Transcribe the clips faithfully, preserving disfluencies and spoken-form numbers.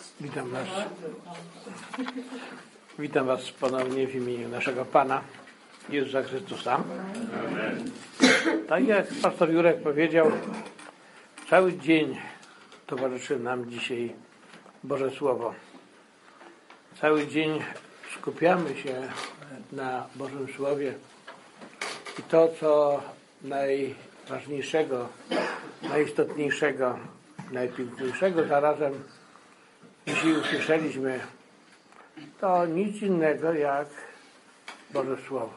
Witam Was. Witam Was ponownie w imieniu naszego Pana Jezusa Chrystusa. Amen. Tak jak pastor Jurek powiedział, cały dzień towarzyszy nam dzisiaj Boże Słowo. Cały dzień skupiamy się na Bożym Słowie i to, co najważniejszego, najistotniejszego, najpiękniejszego zarazem dzisiaj usłyszeliśmy, to nic innego jak Boże Słowo.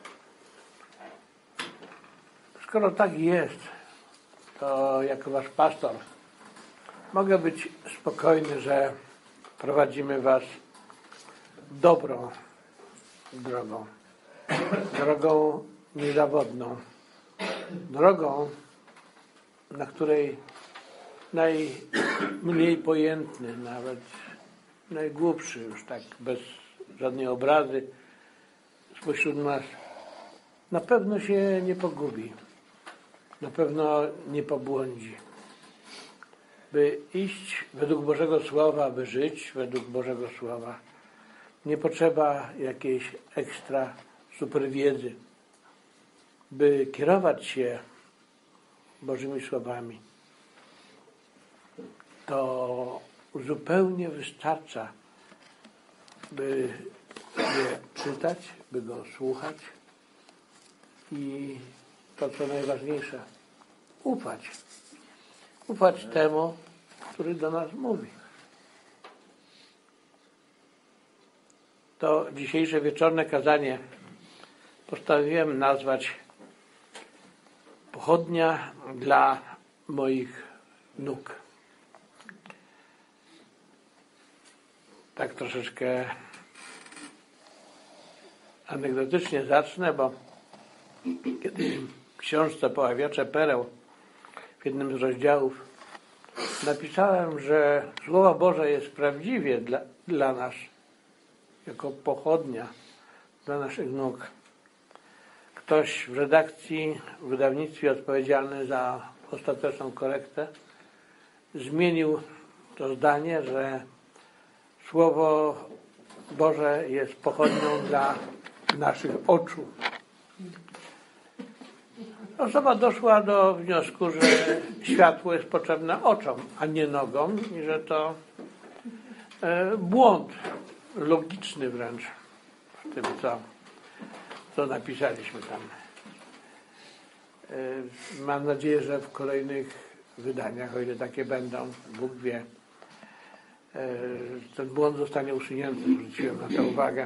Skoro tak jest, to jako Wasz pastor mogę być spokojny, że prowadzimy Was dobrą drogą. Drogą niezawodną. Drogą, na której najmniej pojętny, nawet najgłupszy, już tak bez żadnej obrazy spośród nas, na pewno się nie pogubi, na pewno nie pobłądzi. By iść według Bożego Słowa, by żyć według Bożego Słowa, nie potrzeba jakiejś ekstra super wiedzy. By kierować się Bożymi Słowami, to zupełnie wystarcza, by je czytać, by go słuchać i to, co najważniejsze, ufać. Ufać temu, który do nas mówi. To dzisiejsze wieczorne kazanie postanowiłem nazwać Pochodnia dla moich nóg. Tak troszeczkę anegdotycznie zacznę, bo kiedy w książce Poławiacze Pereł w jednym z rozdziałów napisałem, że Słowo Boże jest prawdziwie dla, dla nas, jako pochodnia dla naszych nóg. Ktoś w redakcji, w wydawnictwie odpowiedzialny za ostateczną korektę zmienił to zdanie, że Słowo Boże jest pochodnią dla naszych oczu. Osoba doszła do wniosku, że światło jest potrzebne oczom, a nie nogom i że to e, błąd logiczny wręcz w tym, co, co napisaliśmy tam. E, mam nadzieję, że w kolejnych wydaniach, o ile takie będą, Bóg wie, e, ten błąd zostanie usunięty. Zwróciłem na to uwagę.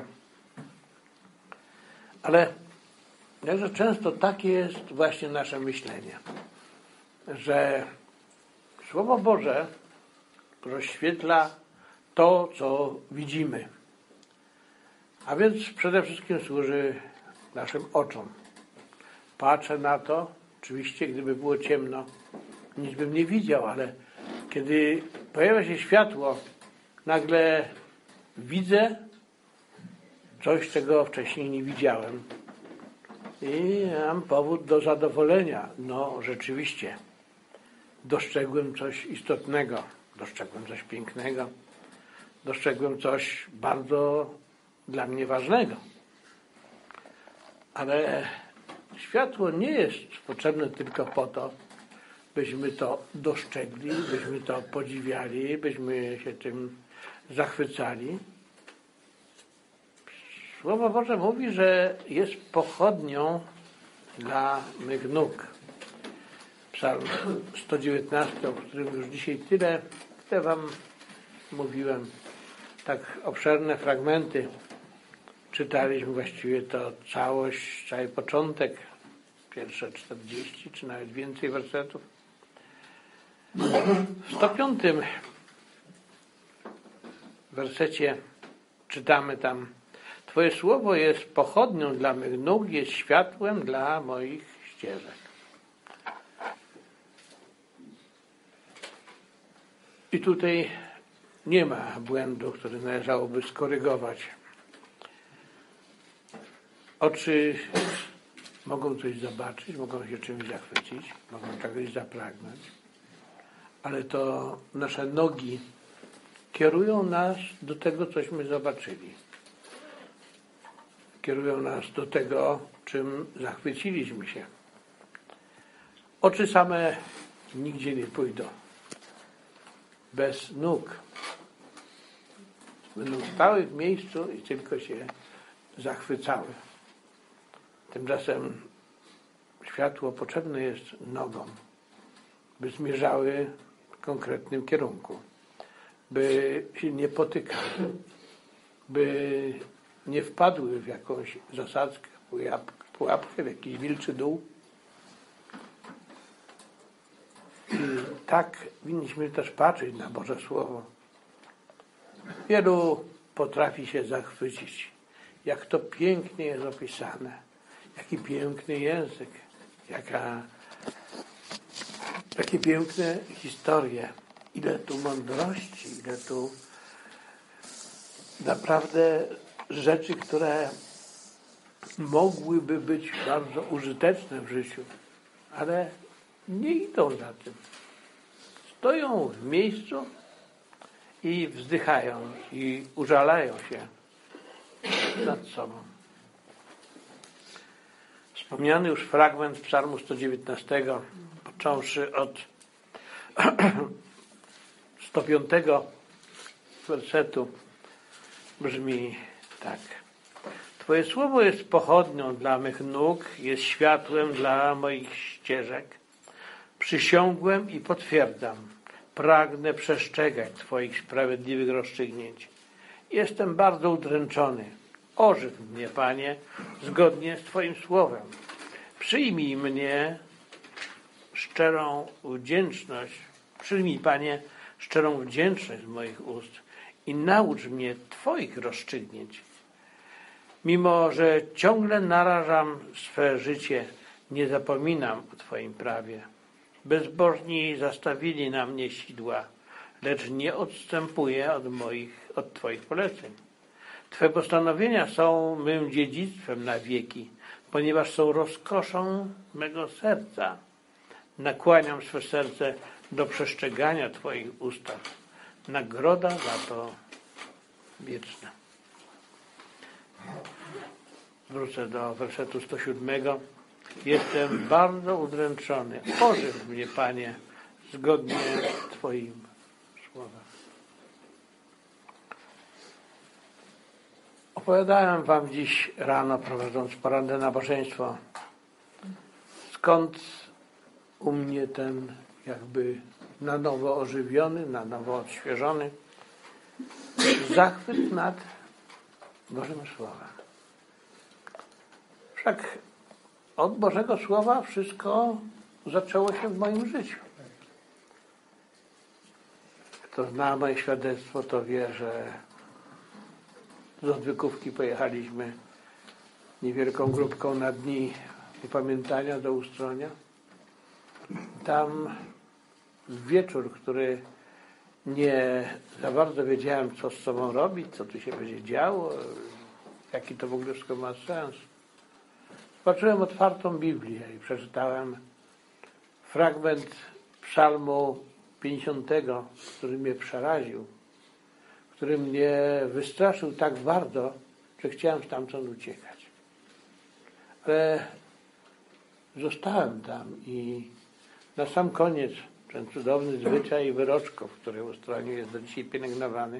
Ale jakże często takie jest właśnie nasze myślenie, że Słowo Boże rozświetla to, co widzimy, a więc przede wszystkim służy naszym oczom. Patrzę na to, oczywiście gdyby było ciemno, nic bym nie widział, ale kiedy pojawia się światło, nagle widzę coś, czego wcześniej nie widziałem. I mam powód do zadowolenia. No, rzeczywiście, dostrzegłem coś istotnego, dostrzegłem coś pięknego, dostrzegłem coś bardzo dla mnie ważnego. Ale światło nie jest potrzebne tylko po to, byśmy to dostrzegli, byśmy to podziwiali, byśmy się tym zachwycali. Słowo Boże mówi, że jest pochodnią dla mych nóg. Psalm sto dziewiętnasty, o którym już dzisiaj tyle, tyle Wam mówiłem. Tak obszerne fragmenty czytaliśmy, właściwie to całość, cały początek, pierwsze czterdzieści czy nawet więcej wersetów. W sto piątym wersecie czytamy tam: Twoje słowo jest pochodnią dla mych nóg, jest światłem dla moich ścieżek. I tutaj nie ma błędu, który należałoby skorygować. Oczy mogą coś zobaczyć, mogą się czymś zachwycić, mogą czegoś zapragnąć, ale to nasze nogi kierują nas do tego, cośmy zobaczyli. Kierują nas do tego, czym zachwyciliśmy się. Oczy same nigdzie nie pójdą. Bez nóg. Będą stały w miejscu i tylko się zachwycały. Tymczasem światło potrzebne jest nogom, by zmierzały w konkretnym kierunku, by się nie potykały, by nie wpadły w jakąś zasadzkę, pułapkę, w jakiś wilczy dół. I tak winniśmy też patrzeć na Boże Słowo. Wielu potrafi się zachwycić, jak to pięknie jest opisane, jaki piękny język, jaka, jakie piękne historie, ile tu mądrości, ile tu naprawdę rzeczy, które mogłyby być bardzo użyteczne w życiu, ale nie idą za tym. Stoją w miejscu i wzdychają i użalają się nad sobą. Wspomniany już fragment Psalmu sto dziewiętnastego, począwszy od sto piątego wersetu, brzmi tak. Twoje słowo jest pochodnią dla mych nóg, jest światłem dla moich ścieżek. Przysiągłem i potwierdzam. Pragnę przestrzegać Twoich sprawiedliwych rozstrzygnięć. Jestem bardzo udręczony. Ożyw mnie, Panie, zgodnie z Twoim słowem. Przyjmij mnie szczerą wdzięczność, przyjmij, Panie, szczerą wdzięczność z moich ust i naucz mnie Twoich rozstrzygnięć. Mimo że ciągle narażam swe życie, nie zapominam o Twoim prawie. Bezbożni zastawili na mnie sidła, lecz nie odstępuję od moich, od Twoich poleceń. Twe postanowienia są mym dziedzictwem na wieki, ponieważ są rozkoszą mego serca. Nakłaniam swe serce do przestrzegania Twoich ustaw. Nagroda za to wieczna. Wrócę do wersetu sto siódmego. Jestem bardzo udręczony. Ożyw mnie, Panie, zgodnie z Twoim słowem. Opowiadałem Wam dziś rano, prowadząc poranne nabożeństwo, skąd u mnie ten jakby na nowo ożywiony, na nowo odświeżony zachwyt nad Bożym Słowem. Wszak od Bożego Słowa wszystko zaczęło się w moim życiu. Kto zna moje świadectwo, to wie, że z odwykówki pojechaliśmy niewielką grupką na dni upamiętania do Ustronia. Tam w wieczór, który nie za bardzo wiedziałem, co z sobą robić, co tu się będzie działo, jaki to w ogóle wszystko ma sens. Zobaczyłem otwartą Biblię i przeczytałem fragment Psalmu pięćdziesiątego, który mnie przeraził, który mnie wystraszył tak bardzo, że chciałem stamtąd uciekać. Ale zostałem tam i na sam koniec ten cudowny zwyczaj wyroczków, który w Ustroniu jest do dzisiaj pielęgnowany,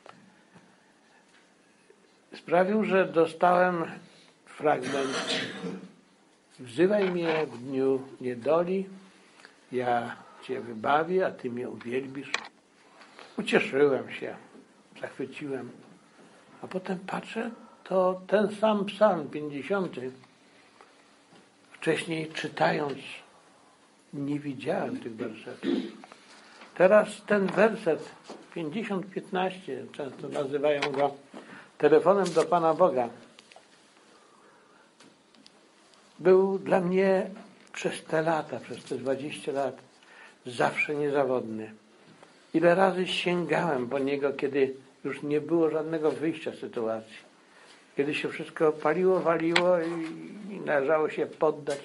sprawił, że dostałem fragment: wzywaj mnie w dniu niedoli, ja Cię wybawię, a Ty mnie uwielbisz. Ucieszyłem się, zachwyciłem, a potem patrzę, to ten sam psalm pięćdziesiąty. Wcześniej czytając nie widziałem tych wersetów. Teraz ten werset pięćdziesiąt piętnaście, często nazywają go telefonem do Pana Boga, był dla mnie przez te lata, przez te dwadzieścia lat zawsze niezawodny. Ile razy sięgałem po niego, kiedy już nie było żadnego wyjścia z sytuacji. Kiedy się wszystko paliło, waliło i, i należało się poddać.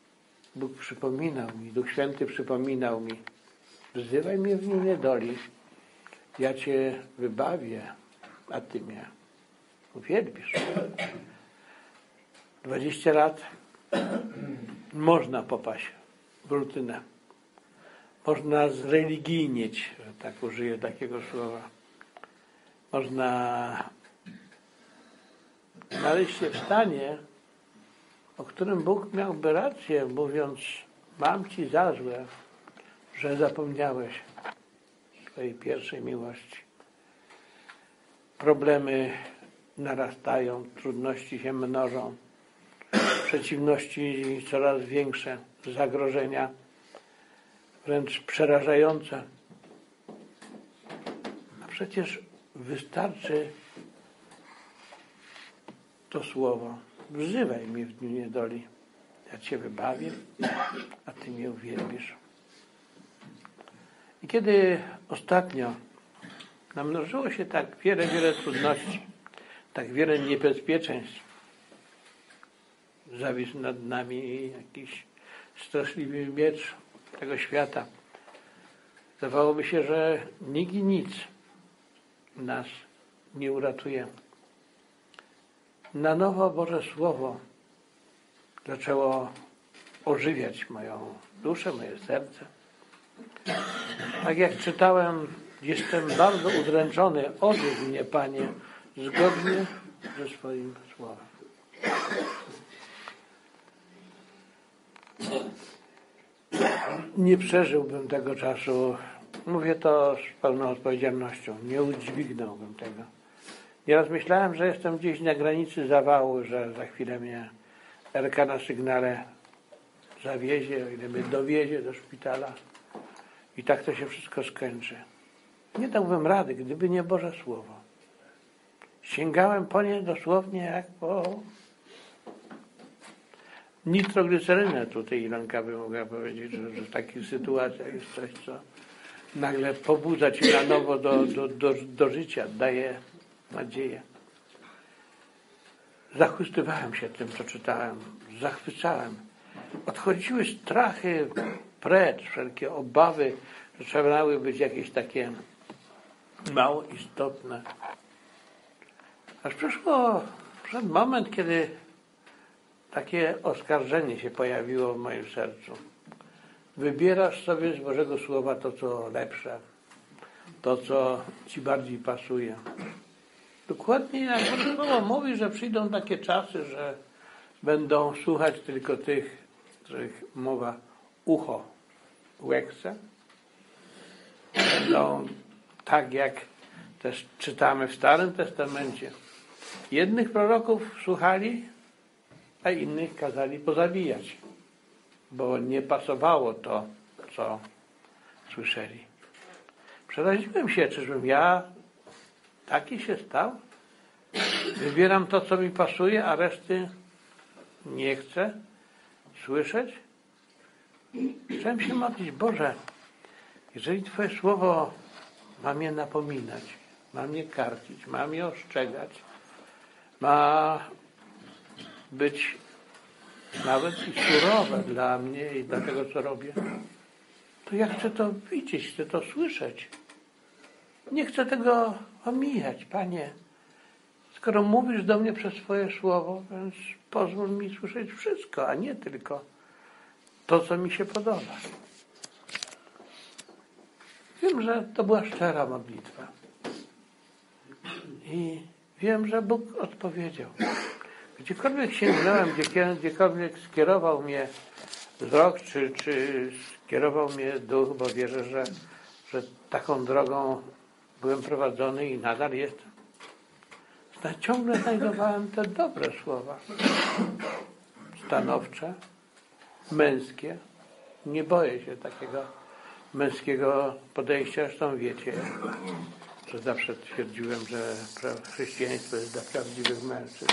Bóg przypominał mi, Duch Święty przypominał mi: wzywaj mnie w dniu niedoli, ja Cię wybawię, a Ty mnie uwielbisz. Dwadzieścia lat można popaść w rutynę. Można zreligijnieć, że tak użyję takiego słowa. Można znaleźć się w stanie, o którym Bóg miałby rację, mówiąc: mam Ci za złe, że zapomniałeś swojej pierwszej miłości. Problemy narastają, trudności się mnożą, przeciwności coraz większe, zagrożenia wręcz przerażające. A przecież wystarczy to słowo: wzywaj mnie w dniu niedoli, ja Cię wybawię, a Ty mnie uwielbisz. I kiedy ostatnio namnożyło się tak wiele, wiele trudności, tak wiele niebezpieczeństw, zawisł nad nami jakiś straszliwy miecz tego świata. Zdawałoby się, że nikt i nic nas nie uratuje. Na nowo Boże Słowo zaczęło ożywiać moją duszę, moje serce. Tak jak czytałem, jestem bardzo udręczony, ożyw mnie, Panie, zgodnie ze swoim słowem. Nie przeżyłbym tego czasu, mówię to z pełną odpowiedzialnością, nie udźwignąłbym tego. Nieraz myślałem, że jestem gdzieś na granicy zawału, że za chwilę mnie Erka na sygnale zawiezie, o ile mnie dowiezie do szpitala i tak to się wszystko skończy. Nie dałbym rady, gdyby nie Boże Słowo. Sięgałem po nie dosłownie jak po nitroglicerynę. Tutaj Ilanka by mogła powiedzieć, że, że w takich sytuacjach jest coś, co nagle pobudza Cię na nowo do, do, do, do życia, daje nadzieję. Zachwystywałem się tym, co czytałem. Zachwycałem. Odchodziły strachy precz, wszelkie obawy, że trzeba być jakieś takie mało istotne. Aż przyszło przed moment, kiedy takie oskarżenie się pojawiło w moim sercu. Wybierasz sobie z Bożego Słowa to, co lepsze, to, co Ci bardziej pasuje. Dokładnie jak Boże Słowo mówi, że przyjdą takie czasy, że będą słuchać tylko tych, których mowa ucho łekce. Będą tak, jak też czytamy w Starym Testamencie. Jednych proroków słuchali, a innych kazali pozabijać, bo nie pasowało to, co słyszeli. Przeraziłem się, czyżbym ja taki się stał? Wybieram to, co mi pasuje, a reszty nie chcę słyszeć? Chciałem się modlić: Boże, jeżeli Twoje Słowo ma mnie napominać, ma mnie karcić, ma mnie ostrzegać, ma być nawet i surowe dla mnie i dla tego, co robię, to ja chcę to widzieć, chcę to słyszeć. Nie chcę tego omijać, Panie. Skoro mówisz do mnie przez swoje słowo, więc pozwól mi słyszeć wszystko, a nie tylko to, co mi się podoba. Wiem, że to była szczera modlitwa. I wiem, że Bóg odpowiedział. Gdziekolwiek sięgnąłem, gdziekolwiek skierował mnie wzrok, czy, czy skierował mnie duch, bo wierzę, że, że taką drogą byłem prowadzony i nadal jestem. Ciągle znajdowałem te dobre słowa. Stanowcze, męskie. Nie boję się takiego męskiego podejścia. Zresztą wiecie, że zawsze twierdziłem, że chrześcijaństwo jest dla prawdziwych mężczyzn.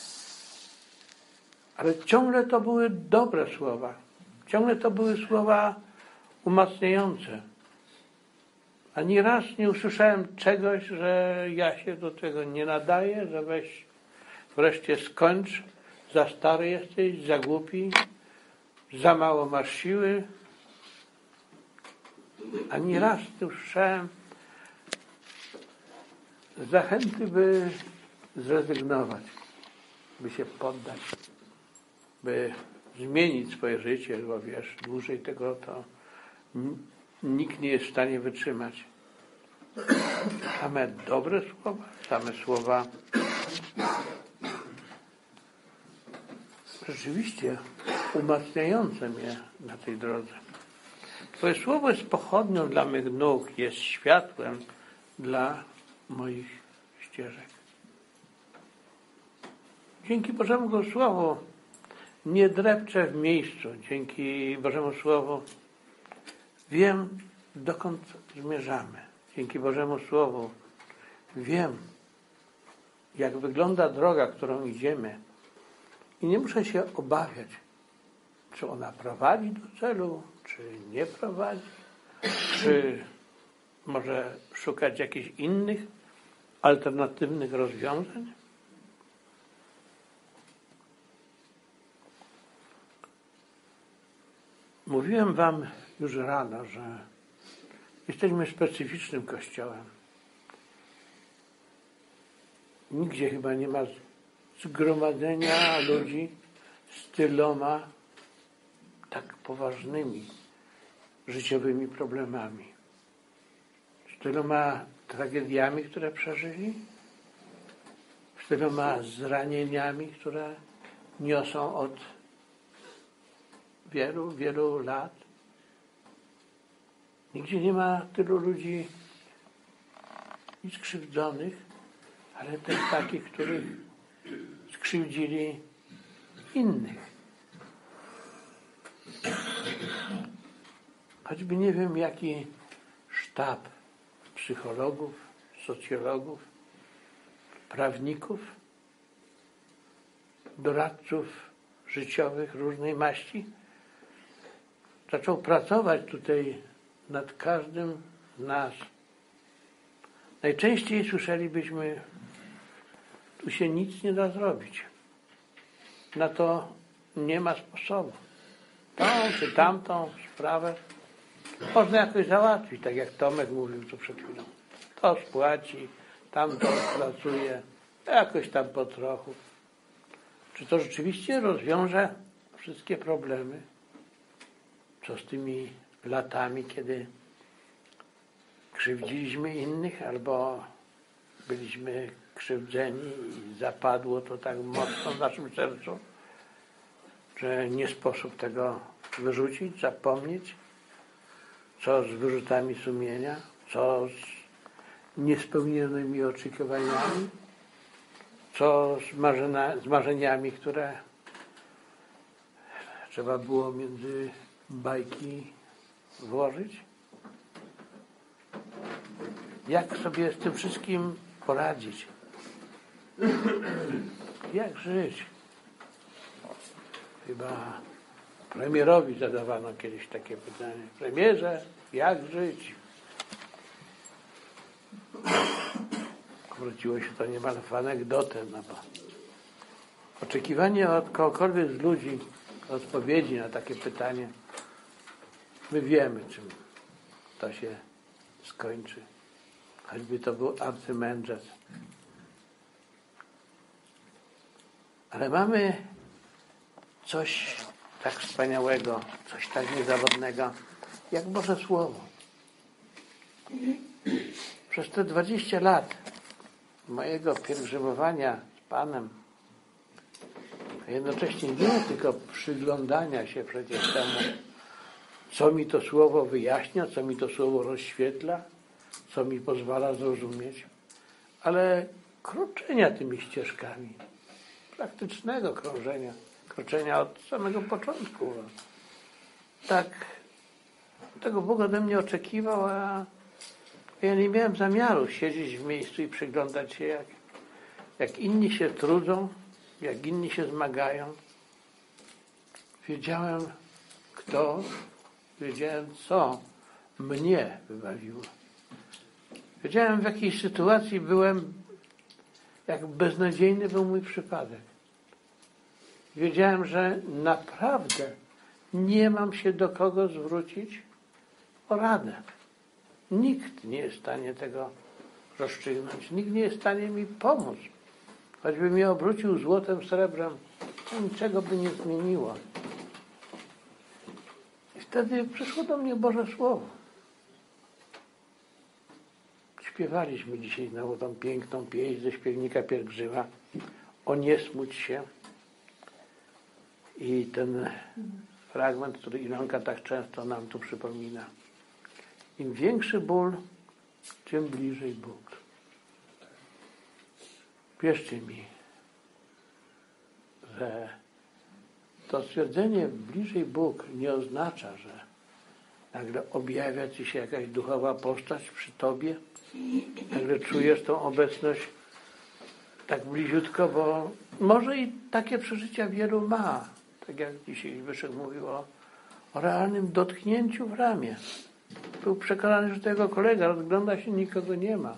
Ale ciągle to były dobre słowa. Ciągle to były słowa umacniające. Ani raz nie usłyszałem czegoś, że ja się do tego nie nadaję, że weź wreszcie skończ, za stary jesteś, za głupi, za mało masz siły. Ani raz nie usłyszałem zachęty, by zrezygnować, by się poddać, by zmienić swoje życie, bo wiesz, dłużej tego to nikt nie jest w stanie wytrzymać. Same dobre słowa, same słowa rzeczywiście umacniające mnie na tej drodze. Twoje słowo jest pochodnią dla mych nóg, jest światłem dla moich ścieżek. Dzięki Bożemu Słowu nie drepczę w miejscu. Dzięki Bożemu Słowu wiem, dokąd zmierzamy. Dzięki Bożemu Słowu wiem, jak wygląda droga, którą idziemy. I nie muszę się obawiać, czy ona prowadzi do celu, czy nie prowadzi, czy może szukać jakichś innych, alternatywnych rozwiązań. Mówiłem wam już rano, że jesteśmy specyficznym kościołem. Nigdzie chyba nie ma zgromadzenia ludzi z tyloma tak poważnymi życiowymi problemami. Z tyloma tragediami, które przeżyli, z tyloma zranieniami, które niosą od wielu, wielu lat. Nigdzie nie ma tylu ludzi i skrzywdzonych, ale też takich, których skrzywdzili innych. Choćby nie wiem, jaki sztab psychologów, socjologów, prawników, doradców życiowych różnej maści zaczął pracować tutaj nad każdym z nas. Najczęściej słyszelibyśmy, tu się nic nie da zrobić. Na to nie ma sposobu. Tą czy tamtą sprawę można jakoś załatwić, tak jak Tomek mówił tu przed chwilą. To spłaci, tamto pracuje, jakoś tam po trochu. Czy to rzeczywiście rozwiąże wszystkie problemy? Co z tymi latami, kiedy krzywdziliśmy innych albo byliśmy krzywdzeni i zapadło to tak mocno w naszym sercu, że nie sposób tego wyrzucić, zapomnieć? Co z wyrzutami sumienia? Co z niespełnionymi oczekiwaniami? Co z, marzena, z marzeniami, które trzeba było między bajki włożyć? Jak sobie z tym wszystkim poradzić? Jak żyć? Chyba premierowi zadawano kiedyś takie pytanie. Premierze, jak żyć? Wróciło się to niemal w anegdotę, no bo oczekiwanie od kogokolwiek z ludzi odpowiedzi na takie pytanie, my wiemy, czym to się skończy. Choćby to był arcymędrzec. Ale mamy coś tak wspaniałego, coś tak niezawodnego, jak Boże Słowo. Przez te dwadzieścia lat mojego pielgrzymowania z Panem, a jednocześnie nie tylko przyglądania się przecież temu, co mi to Słowo wyjaśnia, co mi to Słowo rozświetla, co mi pozwala zrozumieć, ale kroczenia tymi ścieżkami, praktycznego krążenia, kroczenia od samego początku. Tak, tego Bóg ode mnie oczekiwał, a ja nie miałem zamiaru siedzieć w miejscu i przyglądać się, jak, jak inni się trudzą, jak inni się zmagają. Wiedziałem, kto, wiedziałem, co mnie wybawiło. Wiedziałem, w jakiej sytuacji byłem, jak beznadziejny był mój przypadek. Wiedziałem, że naprawdę nie mam się do kogo zwrócić o radę. Nikt nie jest w stanie tego rozstrzygnąć. Nikt nie jest w stanie mi pomóc. Choćby mnie obrócił złotem, srebrem, to niczego by nie zmieniło. I wtedy przyszło do mnie Boże Słowo. Śpiewaliśmy dzisiaj znowu tą piękną pieśń ze śpiewnika Pielgrzyma o nie smuć się. I ten fragment, który Ilonka tak często nam tu przypomina. Im większy ból, tym bliżej Bóg. Wierzcie mi, że to stwierdzenie bliżej Bóg nie oznacza, że nagle objawia ci się jakaś duchowa postać przy tobie, nagle czujesz tą obecność tak bliziutko, bo może i takie przeżycia wielu ma. Tak jak dzisiaj Zbyszek mówił o, o realnym dotknięciu w ramię. Był przekonany, że tego kolega rozgląda się, nikogo nie ma.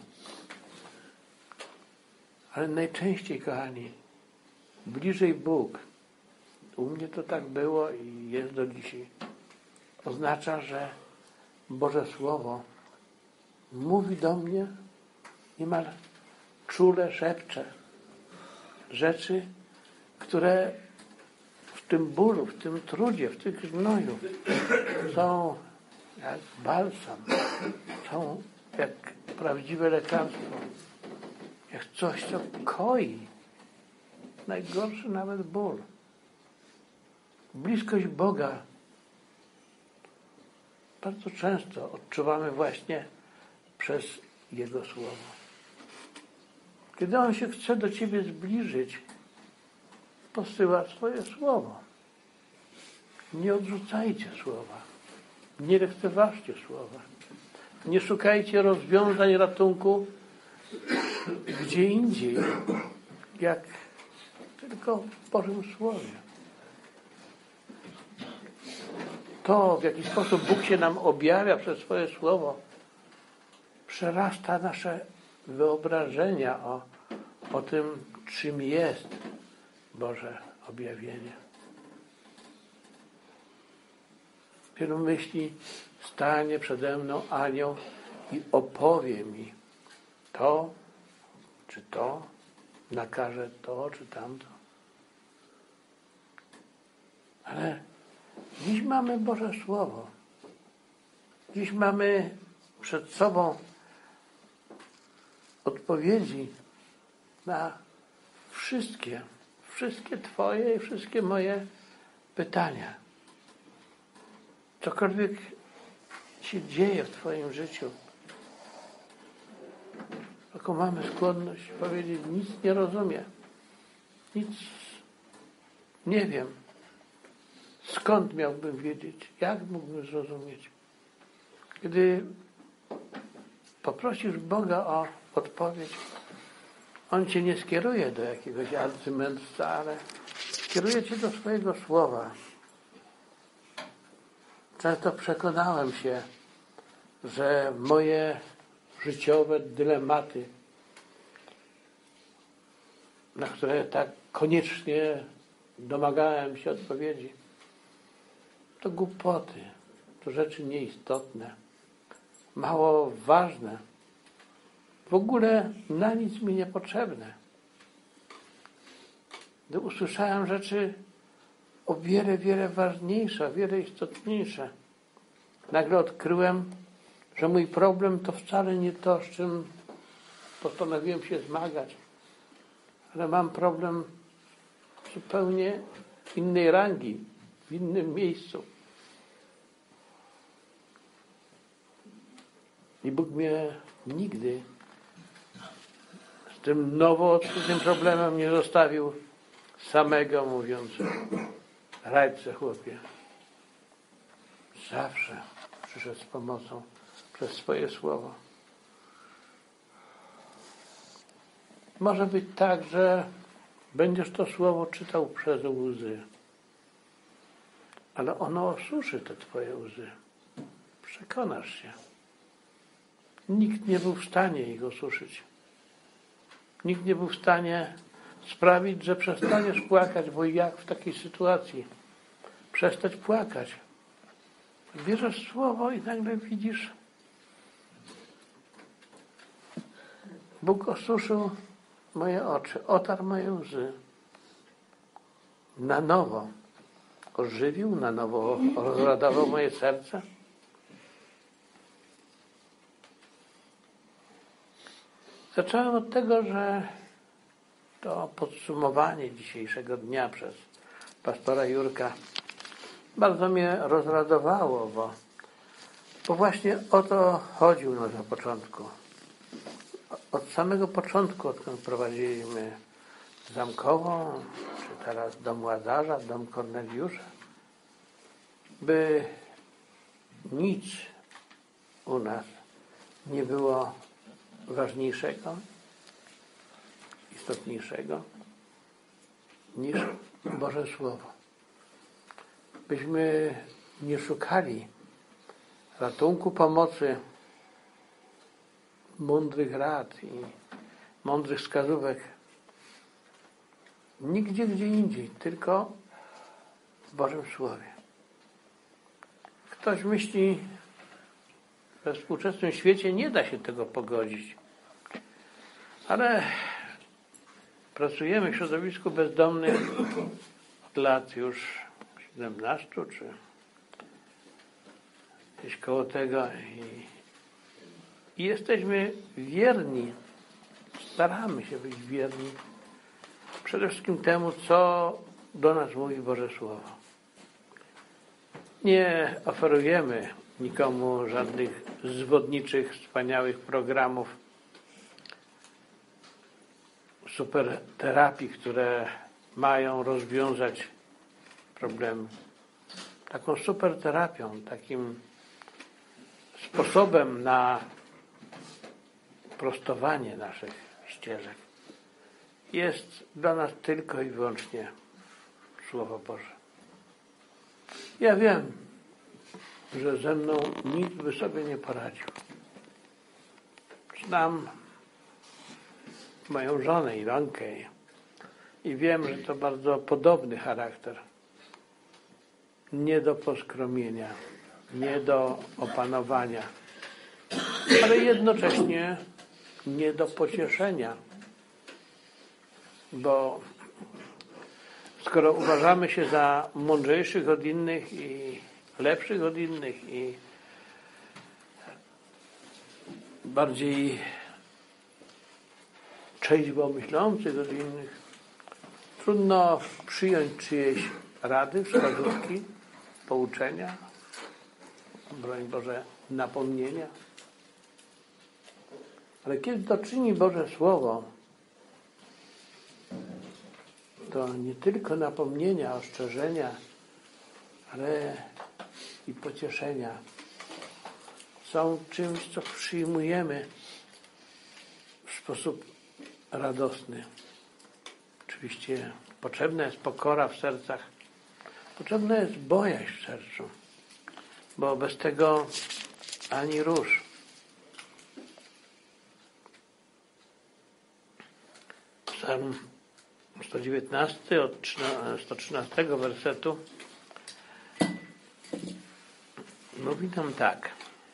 Ale najczęściej, kochani, bliżej Bóg, u mnie to tak było i jest do dzisiaj, oznacza, że Boże Słowo mówi do mnie niemal czule szepcze rzeczy, które w tym bólu, w tym trudzie, w tym gnoju są jak balsam, są jak prawdziwe lekarstwo, jak coś, co koi najgorszy nawet ból. Bliskość Boga bardzo często odczuwamy właśnie przez Jego Słowo. Kiedy On się chce do ciebie zbliżyć, posyła swoje Słowo. Nie odrzucajcie Słowa. Nie lekceważcie Słowa. Nie szukajcie rozwiązań ratunku gdzie indziej, jak tylko w Bożym Słowie. To, w jaki sposób Bóg się nam objawia przez swoje Słowo, przerasta nasze wyobrażenia o, o tym, czym jest Boże objawienie. Wielu myśli, stanie przede mną anioł i opowie mi to, czy to, nakaże to, czy tamto. Ale dziś mamy Boże Słowo. Dziś mamy przed sobą odpowiedzi na wszystkie, wszystkie Twoje i wszystkie moje pytania. Cokolwiek się dzieje w Twoim życiu, taką mamy skłonność powiedzieć, nic nie rozumiem, nic nie wiem. Skąd miałbym wiedzieć? Jak mógłbym zrozumieć? Kiedy poprosisz Boga o odpowiedź, On cię nie skieruje do jakiegoś arcymędrca, ale skieruje cię do swojego Słowa. Często przekonałem się, że moje życiowe dylematy, na które tak koniecznie domagałem się odpowiedzi, to głupoty, to rzeczy nieistotne, mało ważne, w ogóle na nic mi niepotrzebne. Gdy usłyszałem rzeczy o wiele, wiele ważniejsze, o wiele istotniejsze, nagle odkryłem, że mój problem to wcale nie to, z czym postanowiłem się zmagać, ale mam problem zupełnie innej rangi, w innym miejscu. I Bóg mnie nigdy z tym nowo odkrytym problemem nie zostawił samego, mówiąc, radź se, chłopie. Zawsze przyszedł z pomocą przez swoje Słowo. Może być tak, że będziesz to Słowo czytał przez łzy, ale ono osuszy te twoje łzy. Przekonasz się. Nikt nie był w stanie ich osuszyć. Nikt nie był w stanie sprawić, że przestaniesz płakać, bo jak w takiej sytuacji przestać płakać? Bierzesz Słowo i nagle widzisz Bóg osuszył moje oczy, otarł moje łzy. Na nowo ożywił, na nowo rozradował moje serce. Zacząłem od tego, że to podsumowanie dzisiejszego dnia przez pastora Jurka bardzo mnie rozradowało, bo, bo właśnie o to chodził na to początku. Od samego początku, odkąd prowadziliśmy Zamkową, czy teraz dom Łazarza, dom Korneliusza, by nic u nas nie było ważniejszego, istotniejszego niż Boże Słowo. Byśmy nie szukali ratunku, pomocy, mądrych rad i mądrych wskazówek nigdzie, gdzie indziej, tylko w Bożym Słowie. Ktoś myśli, że w współczesnym świecie nie da się tego pogodzić, ale pracujemy w środowisku bezdomnych od lat już siedemnastu, czy gdzieś koło tego i, i jesteśmy wierni, staramy się być wierni przede wszystkim temu, co do nas mówi Boże Słowo. Nie oferujemy nikomu żadnych zwodniczych, wspaniałych programów, super terapii, które mają rozwiązać problemy. Taką super terapią, takim sposobem na prostowanie naszych ścieżek jest dla nas tylko i wyłącznie Słowo Boże. Ja wiem, że ze mną nikt by sobie nie poradził. Znam moją żonę Iwonkę i wiem, że to bardzo podobny charakter. Nie do poskromienia, nie do opanowania, ale jednocześnie nie do pocieszenia, bo skoro uważamy się za mądrzejszych od innych i lepszych od innych i bardziej trzeźwo myślących od innych, trudno przyjąć czyjeś rady, wskazówki, pouczenia, broń Boże, napomnienia. Ale kiedy to czyni Boże Słowo, to nie tylko napomnienia, ostrzeżenia, ale i pocieszenia są czymś, co przyjmujemy w sposób radosny. Oczywiście potrzebna jest pokora w sercach, potrzebna jest bojaźń w sercu, bo bez tego ani rusz. Psalm sto dziewiętnasty od sto trzynastego wersetu mówi nam tak.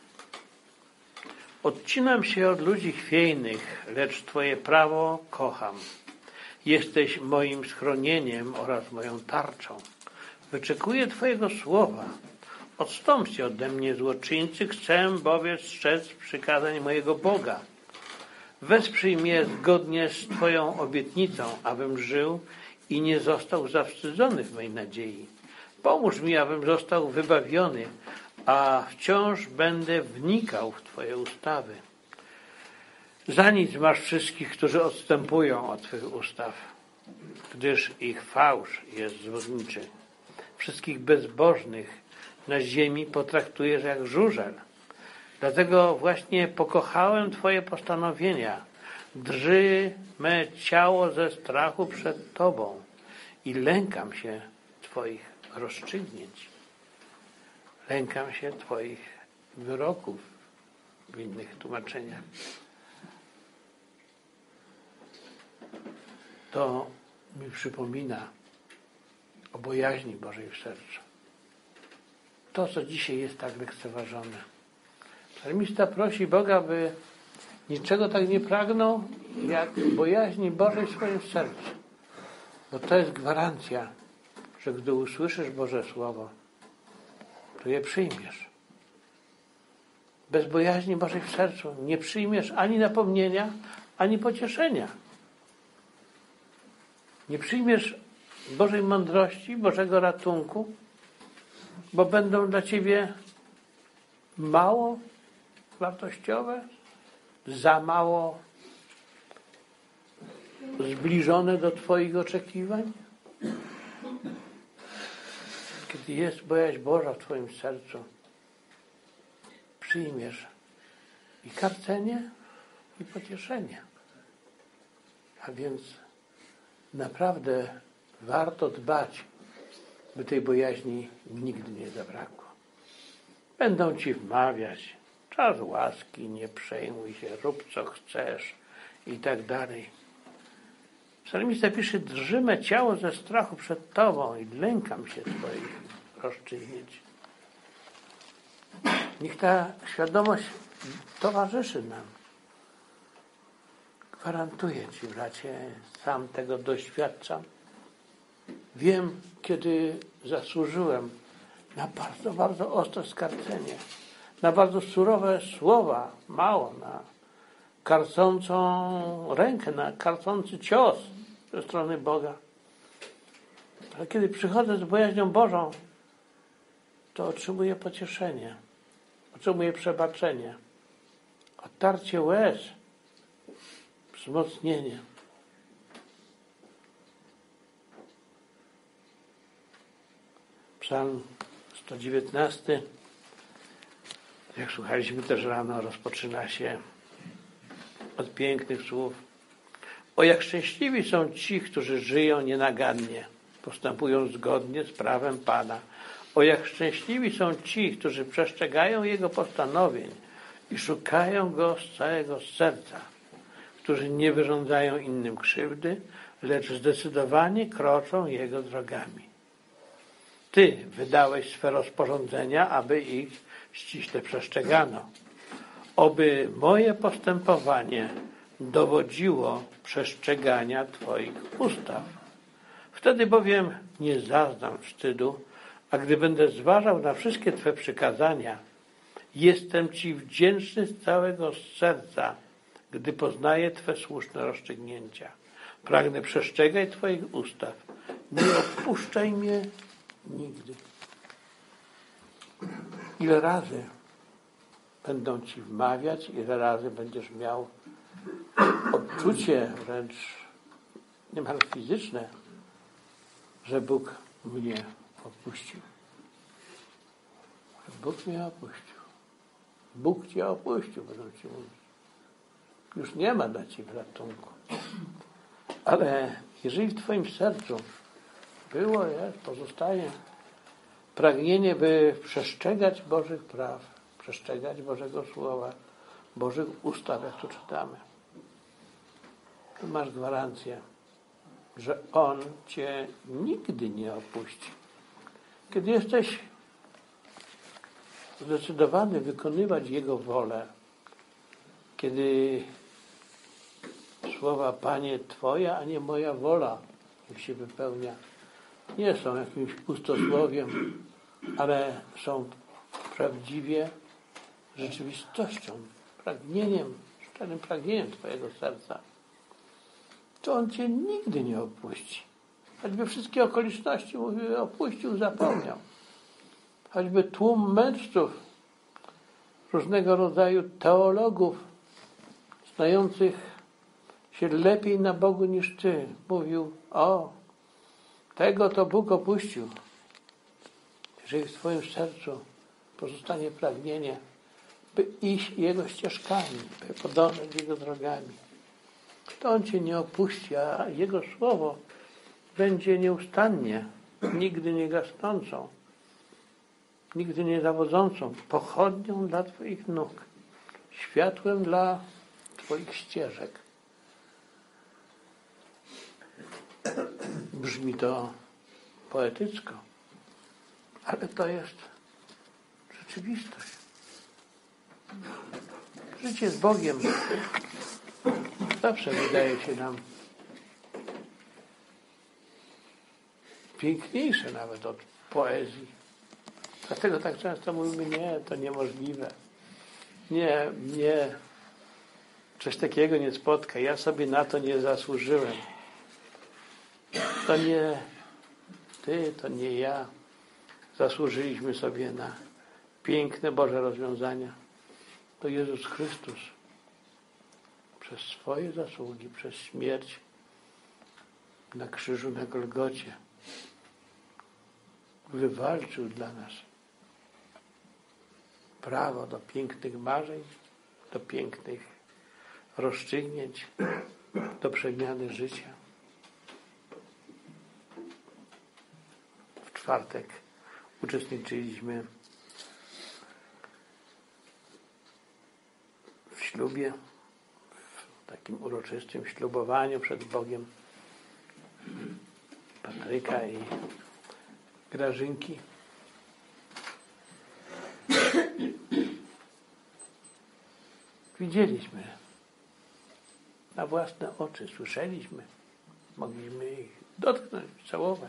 Odcinam się od ludzi chwiejnych, lecz Twoje prawo kocham. Jesteś moim schronieniem oraz moją tarczą. Wyczekuję Twojego słowa. Odstąpcie ode mnie złoczyńcy, chcę bowiem strzec przykazań mojego Boga. Wesprzyj mnie zgodnie z Twoją obietnicą, abym żył i nie został zawstydzony w mej nadziei. Pomóż mi, abym został wybawiony, a wciąż będę wnikał w Twoje ustawy. Za nic masz wszystkich, którzy odstępują od Twych ustaw, gdyż ich fałsz jest zwodniczy. Wszystkich bezbożnych na ziemi potraktujesz jak żużel. Dlatego właśnie pokochałem Twoje postanowienia. Drży me ciało ze strachu przed Tobą i lękam się Twoich rozstrzygnięć. Lękam się Twoich wyroków w innych tłumaczeniach. To mi przypomina o bojaźni Bożej w sercu. To, co dzisiaj jest tak lekceważone. Psalmista prosi Boga, by niczego tak nie pragną, jak bojaźni Bożej w swoim sercu. Bo to jest gwarancja, że gdy usłyszysz Boże Słowo, to je przyjmiesz. Bez bojaźni Bożej w sercu nie przyjmiesz ani napomnienia, ani pocieszenia. Nie przyjmiesz Bożej mądrości, Bożego ratunku, bo będą dla ciebie mało wartościowe, za mało zbliżone do twoich oczekiwań. Kiedy jest bojaźń Boża w twoim sercu, przyjmiesz i karcenie, i pocieszenie. A więc naprawdę warto dbać, by tej bojaźni nigdy nie zabrakło. Będą ci wmawiać, czas łaski, nie przejmuj się, rób co chcesz i tak dalej. Psalmista pisze, drży me ciało ze strachu przed Tobą i lękam się Twoich rozstrzygnięć. Niech ta świadomość towarzyszy nam. Gwarantuję Ci, bracie, sam tego doświadczam. Wiem, kiedy zasłużyłem na bardzo, bardzo ostre skarcenie, na bardzo surowe słowa, mało, na karcącą rękę, na karcący cios ze strony Boga. Ale kiedy przychodzę z bojaźnią Bożą, to otrzymuję pocieszenie, otrzymuję przebaczenie, odtarcie łez, wzmocnienie. Psalm sto dziewiętnasty, jak słuchaliśmy też rano, rozpoczyna się od pięknych słów. O jak szczęśliwi są ci, którzy żyją nienagannie, postępują zgodnie z prawem Pana. O jak szczęśliwi są ci, którzy przestrzegają Jego postanowień i szukają Go z całego serca, którzy nie wyrządzają innym krzywdy, lecz zdecydowanie kroczą Jego drogami. Ty wydałeś swe rozporządzenia, aby ich ściśle przestrzegano. Oby moje postępowanie dowodziło przestrzegania Twoich ustaw. Wtedy bowiem nie zaznam wstydu, a gdy będę zważał na wszystkie Twe przykazania, jestem Ci wdzięczny z całego serca, gdy poznaję Twe słuszne rozstrzygnięcia. Pragnę przestrzegać Twoich ustaw. Nie opuszczaj mnie nigdy. Ile razy będą Ci wmawiać, ile razy będziesz miał odczucie wręcz niemal fizyczne, że Bóg mnie opuścił. Bóg mnie opuścił. Bóg Cię opuścił, będą Ci mówić. Już nie ma dla Ciebie ratunku. Ale jeżeli w Twoim sercu było, jest, pozostaje pragnienie, by przestrzegać Bożych praw, przestrzegać Bożego Słowa, Bożych ustaw, jak tu czytamy, to masz gwarancję, że On Cię nigdy nie opuści. Kiedy jesteś zdecydowany wykonywać Jego wolę, kiedy słowa Panie Twoja, a nie moja wola niech się wypełnia, nie są jakimś pustosłowiem, ale są prawdziwie rzeczywistością, pragnieniem, szczerym pragnieniem Twojego serca, to On Cię nigdy nie opuści. Choćby wszystkie okoliczności mówiły, opuścił, zapomniał. Choćby tłum mędrców, różnego rodzaju teologów, znających się lepiej na Bogu niż Ty, mówił, o, tego to Bóg opuścił. Jeżeli w Twoim sercu pozostanie pragnienie, by iść Jego ścieżkami, by podążać Jego drogami, to On Cię nie opuści, a Jego Słowo będzie nieustannie, nigdy nie gasnącą, nigdy nie zawodzącą, pochodnią dla Twoich nóg, światłem dla Twoich ścieżek. Brzmi to poetycko, ale to jest rzeczywistość. Życie z Bogiem zawsze wydaje się nam piękniejsze nawet od poezji. Dlatego tak często mówimy, nie, to niemożliwe. Nie, nie, coś takiego nie spotka. Ja sobie na to nie zasłużyłem. To nie ty, to nie ja. Zasłużyliśmy sobie na piękne Boże rozwiązania. To Jezus Chrystus przez swoje zasługi, przez śmierć na krzyżu, na Golgocie wywalczył dla nas prawo do pięknych marzeń, do pięknych rozstrzygnięć, do przemiany życia. W czwartek uczestniczyliśmy w ślubie, w takim uroczystym ślubowaniu przed Bogiem Patryka i Grażynki. Widzieliśmy na własne oczy, słyszeliśmy, mogliśmy ich dotknąć, całować,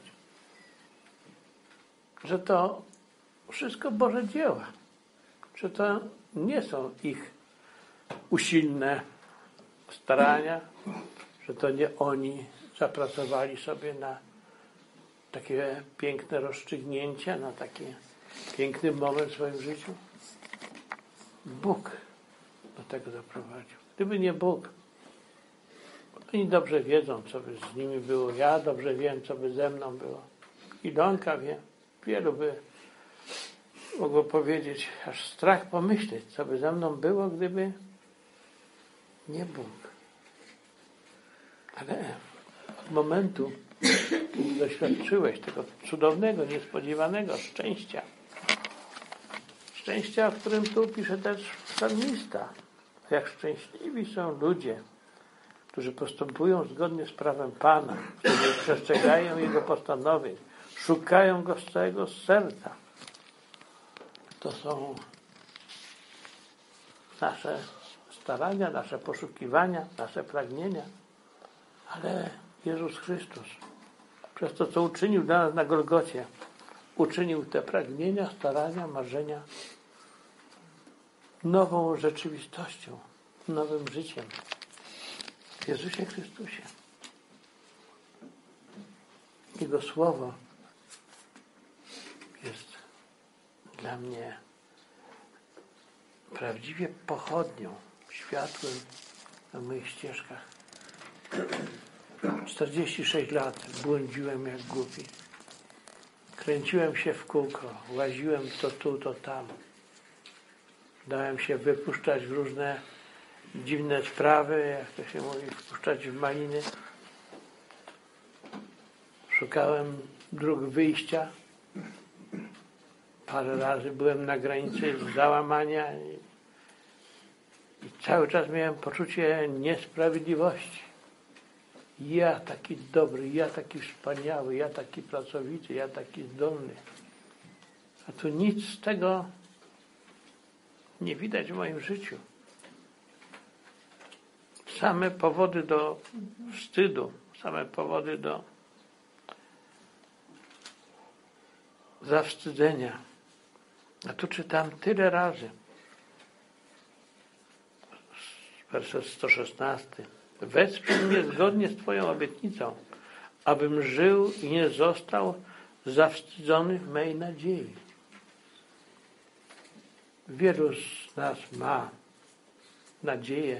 że to wszystko Boże dzieła, że to nie są ich usilne starania, że to nie oni zapracowali sobie na takie piękne rozstrzygnięcia, na taki piękny moment w swoim życiu. Bóg do tego doprowadził. Gdyby nie Bóg, oni dobrze wiedzą, co by z nimi było. Ja dobrze wiem, co by ze mną było. Ilonka wie. Wielu by mogło powiedzieć, aż strach pomyśleć, co by ze mną było, gdyby nie Bóg. Ale od momentu, kiedy doświadczyłeś tego cudownego, niespodziewanego szczęścia, szczęścia, o którym tu pisze też psalmista, jak szczęśliwi są ludzie, którzy postępują zgodnie z prawem Pana, którzy przestrzegają Jego postanowień, szukają Go z całego serca. To są nasze starania, nasze poszukiwania, nasze pragnienia, ale Jezus Chrystus przez to, co uczynił dla nas na Golgocie, uczynił te pragnienia, starania, marzenia nową rzeczywistością, nowym życiem w Jezusie Chrystusie. Jego Słowo jest dla mnie prawdziwie pochodnią, światłem na moich ścieżkach. czterdzieści sześć lat błądziłem jak głupi. Kręciłem się w kółko, łaziłem to tu, to tam. Dałem się wypuszczać w różne dziwne sprawy, jak to się mówi, wpuszczać w maliny. Szukałem dróg wyjścia. Parę razy byłem na granicy załamania i, i cały czas miałem poczucie niesprawiedliwości. Ja taki dobry, ja taki wspaniały, ja taki pracowity, ja taki zdolny. A tu nic z tego nie widać w moim życiu. Same powody do wstydu, same powody do zawstydzenia. A tu czytam tyle razy. Werset sto szesnasty. Wesprzyj mnie zgodnie z Twoją obietnicą, abym żył i nie został zawstydzony w mej nadziei. Wielu z nas ma nadzieję.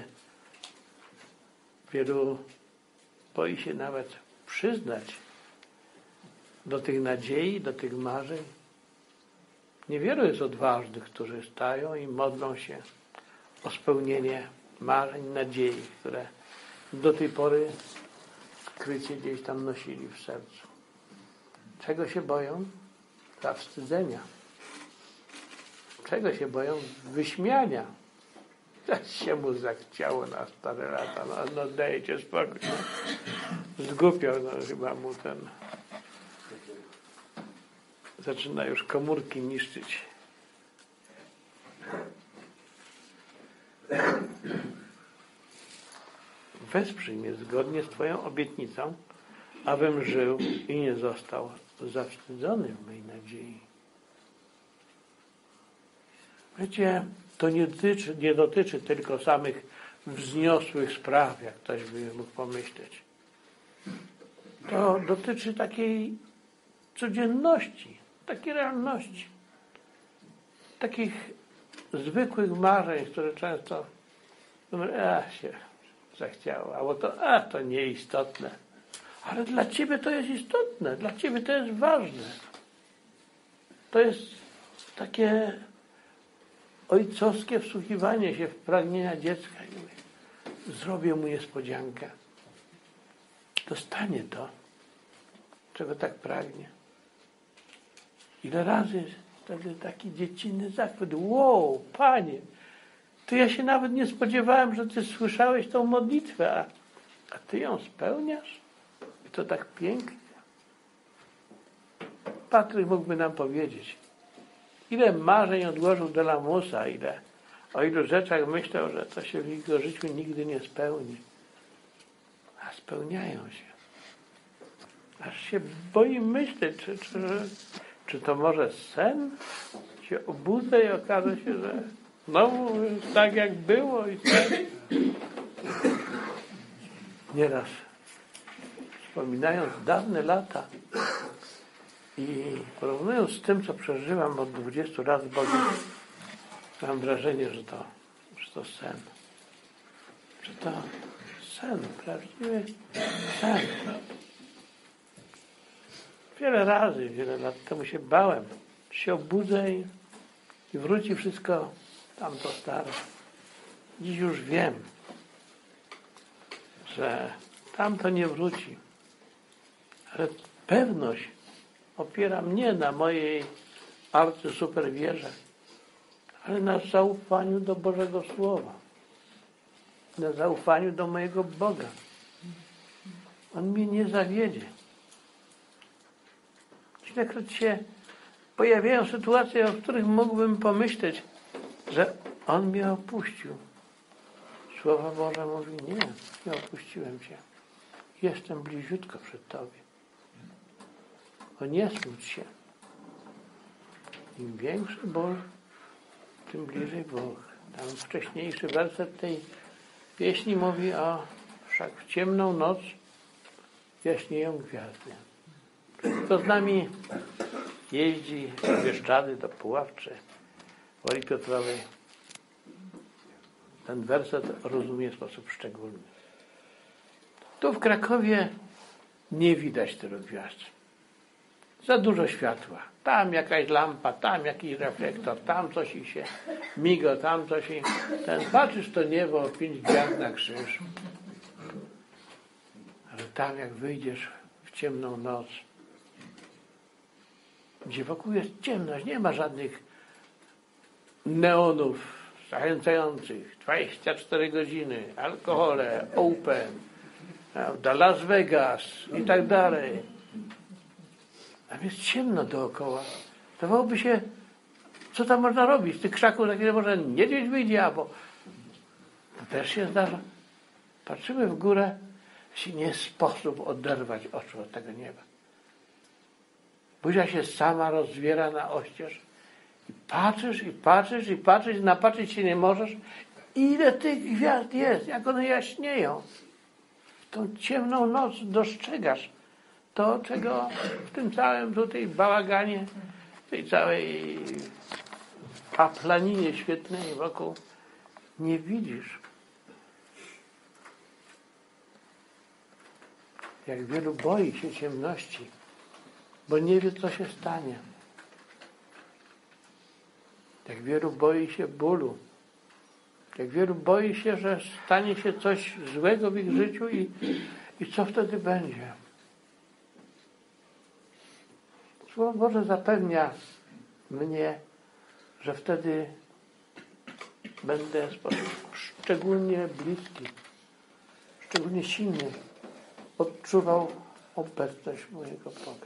Wielu boi się nawet przyznać do tych nadziei, do tych marzeń. Niewielu jest odważnych, którzy stają i modlą się o spełnienie marzeń, nadziei, które do tej pory skrycie gdzieś tam nosili w sercu. Czego się boją? Zawstydzenia. Czego się boją? Wyśmiania. Tak się mu zachciało na stare lata. No, no dajcie spokój. No. Zgłupiał, no chyba mu ten... Zaczyna już komórki niszczyć. wesprzyj mnie zgodnie z Twoją obietnicą, abym żył i nie został zawstydzony w mej nadziei. Wiecie, to nie dotyczy, nie dotyczy tylko samych wzniosłych spraw, jak ktoś by mógł pomyśleć. To dotyczy takiej codzienności, takiej realności, takich zwykłych marzeń, które często a się zachciało, albo to, a to nieistotne. Ale dla Ciebie to jest istotne, dla Ciebie to jest ważne. To jest takie ojcowskie wsłuchiwanie się w pragnienia dziecka. I mówię, zrobię mu niespodziankę. Dostanie to, czego tak pragnie. Ile razy wtedy taki dziecinny zachwyt. Wow, Panie, to ja się nawet nie spodziewałem, że Ty słyszałeś tą modlitwę, a, a Ty ją spełniasz? I to tak pięknie. Patryk mógłby nam powiedzieć, ile marzeń odłożył do lamusa, ile, o ilu rzeczach myślał, że to się w jego życiu nigdy nie spełni. A spełniają się. Aż się boi myśleć, czy, czy, czy to może sen? Się obudzę i okaże się, że znowu tak jak było i sen. Nieraz wspominając dawne lata i porównując z tym, co przeżywam od dwudziestu lat z Bogiem, mam wrażenie, że to, że to sen. Że to sen, prawdziwy sen. Wiele razy, wiele lat temu się bałem, że się obudzę i, i wróci wszystko tamto stare. Dziś już wiem, że tamto nie wróci. Ale pewność opiera mnie na mojej arcysuperwierze, ale na zaufaniu do Bożego Słowa. Na zaufaniu do mojego Boga. On mnie nie zawiedzie. Ilekroć się pojawiają sytuacje, o których mógłbym pomyśleć, że On mnie opuścił. Słowo Boże mówi, nie, nie opuściłem Cię. Jestem bliziutko przed Tobie. O nie smuć się. Im większy ból, tym bliżej Bóg. Tam wcześniejszy werset tej pieśni mówi o wszak w ciemną noc jaśnieją gwiazdy. Kto z nami jeździ z Bieszczady do Puław czy Woli Piotrowej, ten werset rozumie w sposób szczególny. Tu w Krakowie nie widać tylu gwiazd. Za dużo światła. Tam jakaś lampa, tam jakiś reflektor, tam coś i się miga, tam coś i ten patrzysz to niebo, pięć gwiazd na krzyż. Ale tam jak wyjdziesz w ciemną noc, gdzie wokół jest ciemność, nie ma żadnych neonów zachęcających, dwadzieścia cztery godziny, alkohole, open, prawda, Las Vegas i tak dalej. Tam jest ciemno dookoła. Dawałoby się, co tam można robić? Z tych krzaków takie może niedźwiedź wyjdzie, albo to też się zdarza. Patrzymy w górę, się nie sposób oderwać oczu od tego nieba. Buzia się sama rozwiera na oścież i patrzysz, i patrzysz, i patrzysz, napatrzyć się nie możesz. Ile tych gwiazd jest, jak one jaśnieją. W tą ciemną noc dostrzegasz to, czego w tym całym tutaj bałaganie, w tej całej paplaninie świetnej wokół nie widzisz. Jak wielu boi się ciemności, bo nie wie, co się stanie. Jak wielu boi się bólu. Jak wielu boi się, że stanie się coś złego w ich życiu i, i co wtedy będzie. Słowo Boże zapewnia mnie, że wtedy będę w sposób szczególnie bliski, szczególnie silny odczuwał obecność mojego Boga.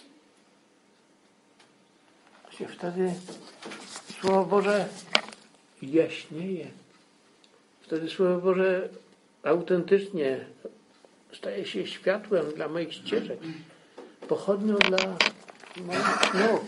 Właśnie wtedy Słowo Boże jaśnieje. Wtedy Słowo Boże autentycznie staje się światłem dla moich ścieżek, pochodnią dla moich nóg.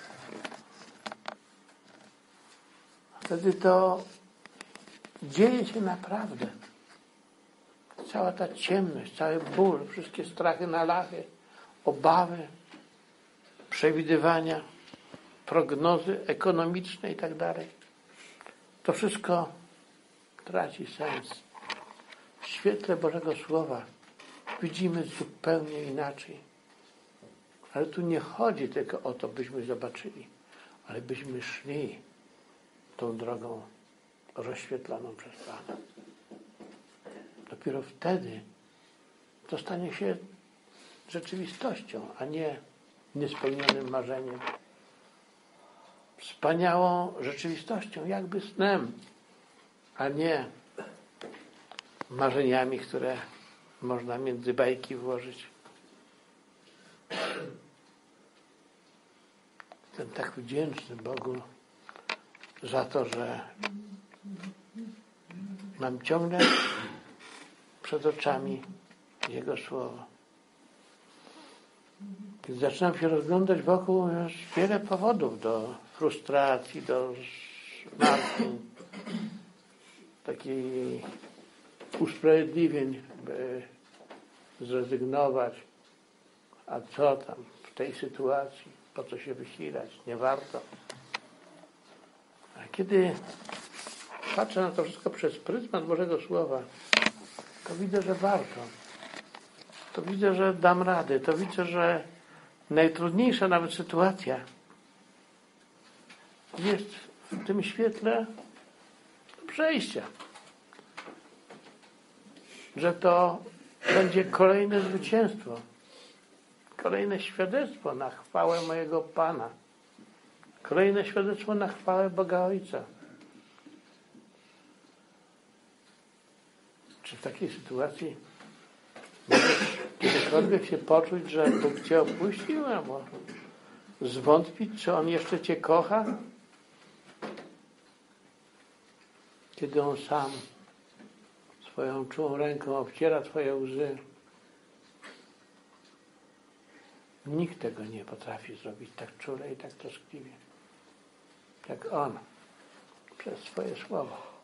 Wtedy to dzieje się naprawdę. Cała ta ciemność, cały ból, wszystkie strachy na lachy, obawy, przewidywania, prognozy ekonomiczne i tak dalej. To wszystko traci sens. W świetle Bożego Słowa widzimy zupełnie inaczej. Ale tu nie chodzi tylko o to, byśmy zobaczyli, ale byśmy szli tą drogą rozświetlaną przez Pana. Dopiero wtedy to stanie się rzeczywistością, a nie niespełnionym marzeniem. Wspaniałą rzeczywistością, jakby snem, a nie marzeniami, które można między bajki włożyć. Jestem tak wdzięczny Bogu za to, że mam ciągle przed oczami Jego Słowo. Kiedy zaczynam się rozglądać wokół, jest wiele powodów do frustracji, do zmartwień, takich usprawiedliwień, by zrezygnować. A co tam w tej sytuacji? Po co się wysilać? Nie warto. A kiedy patrzę na to wszystko przez pryzmat Bożego Słowa, to widzę, że warto. To widzę, że dam radę. To widzę, że najtrudniejsza nawet sytuacja jest w tym świetle przejścia. Że to będzie kolejne zwycięstwo. Kolejne świadectwo na chwałę mojego Pana. Kolejne świadectwo na chwałę Boga Ojca. Czy w takiej sytuacji możesz kiedykolwiek się poczuć, że Bóg Cię opuścił, albo zwątpić, czy On jeszcze Cię kocha? Kiedy On sam swoją czułą ręką obciera Twoje łzy. Nikt tego nie potrafi zrobić tak czule i tak troskliwie, jak On, przez swoje słowo.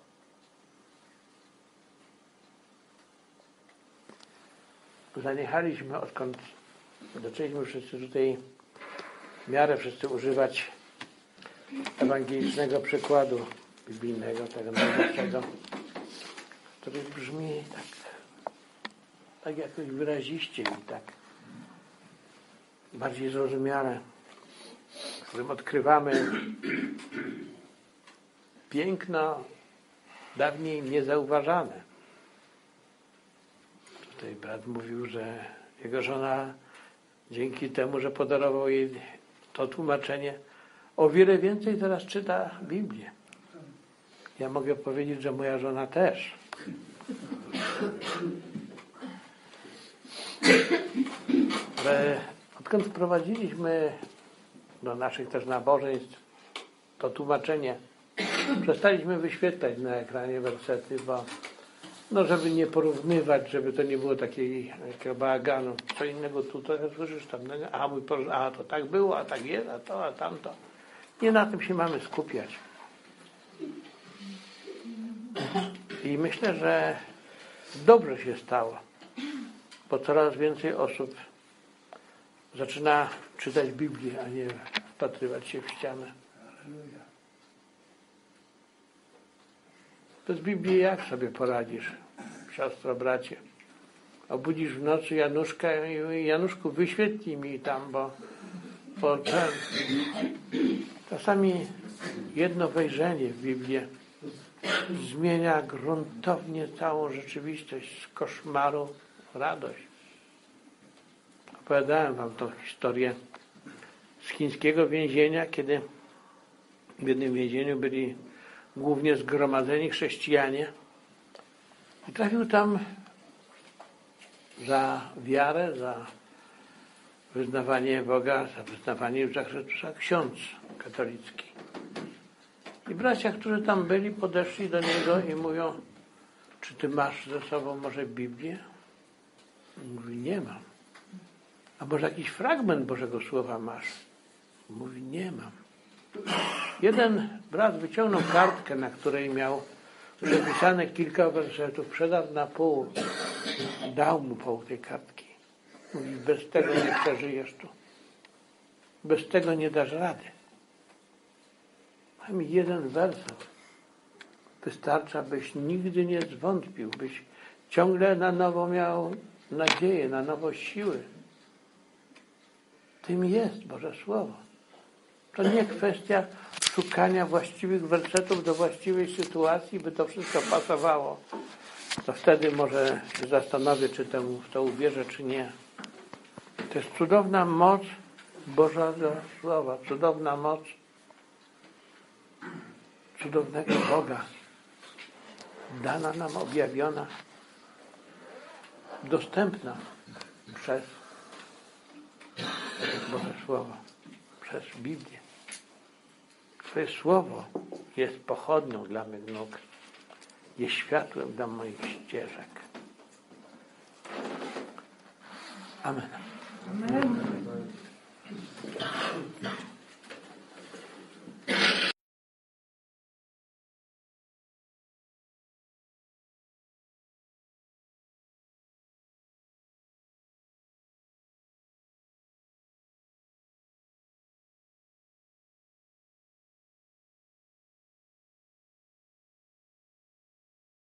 Zaniechaliśmy, odkąd zaczęliśmy wszyscy tutaj w miarę wszyscy używać ewangelicznego przykładu biblijnego, tego najlepszego, który brzmi tak, tak jakoś wyraziście i tak bardziej zrozumiale, w którym odkrywamy piękno dawniej niezauważane. Tutaj brat mówił, że jego żona dzięki temu, że podarował jej to tłumaczenie, o wiele więcej teraz czyta Biblię. Ja mogę powiedzieć, że moja żona też. Ale odkąd wprowadziliśmy do naszych też nabożeństw to tłumaczenie, przestaliśmy wyświetlać na ekranie wersety, bo no żeby nie porównywać, żeby to nie było takiego bałaganu. Co innego tutaj słyszysz tam, a mój Boże, a to tak było, a tak jest, a to, a tamto. Nie na tym się mamy skupiać. I myślę, że dobrze się stało, bo coraz więcej osób zaczyna czytać Biblię, a nie wpatrywać się w ścianę. Bez Biblii jak sobie poradzisz, siostro, bracie? Obudzisz w nocy Januszka i Januszku, wyświetli mi tam, bo, bo ten, czasami jedno wejrzenie w Biblię zmienia gruntownie całą rzeczywistość, z koszmaru w radość. Opowiadałem wam tą historię z chińskiego więzienia, kiedy w jednym więzieniu byli głównie zgromadzeni chrześcijanie i trafił tam za wiarę, za wyznawanie Boga, za wyznawanie Jezusa Chrystusa ksiądz katolicki. I bracia, którzy tam byli, podeszli do niego i mówią: czy ty masz ze sobą może Biblię? Mówi, nie mam. A może jakiś fragment Bożego Słowa masz? Mówi, nie mam. Jeden brat wyciągnął kartkę, na której miał przepisane kilka wersetów, przedarł na pół, dał mu pół tej kartki. Mówi, bez tego nie przeżyjesz tu. Bez tego nie dasz rady. A mi jeden werset wystarcza, byś nigdy nie zwątpił, byś ciągle na nowo miał nadzieję, na nowo siły. Tym jest Boże Słowo. To nie kwestia szukania właściwych wersetów do właściwej sytuacji, by to wszystko pasowało. To wtedy może się zastanowię, czy temu w to uwierzę, czy nie. To jest cudowna moc Bożego Słowa, cudowna moc cudownego Boga, dana nam, objawiona, dostępna przez Boże Słowo, przez Biblię. Twoje Słowo jest pochodnią dla mych nóg, jest światłem dla moich ścieżek. Amen. Amen.